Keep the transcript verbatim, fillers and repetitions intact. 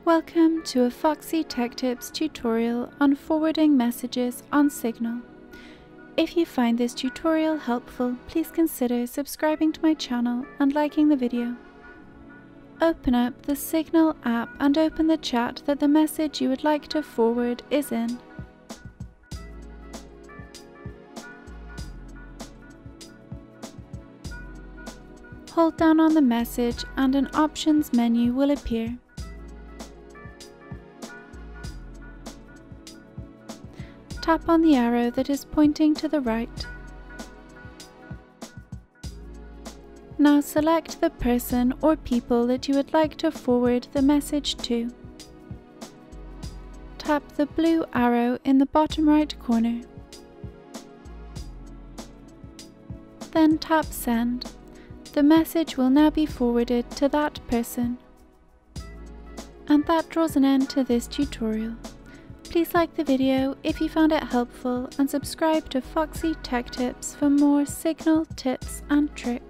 Welcome to a Foxy Tech Tips tutorial on forwarding messages on Signal. If you find this tutorial helpful, please consider subscribing to my channel and liking the video. Open up the Signal app and open the chat that the message you would like to forward is in. Hold down on the message and an options menu will appear. Tap on the arrow that is pointing to the right. Now select the person or people that you would like to forward the message to. Tap the blue arrow in the bottom right corner. Then tap Send. The message will now be forwarded to that person. And that draws an end to this tutorial. Please like the video if you found it helpful and subscribe to Foxy Tech Tips for more Signal tips and tricks.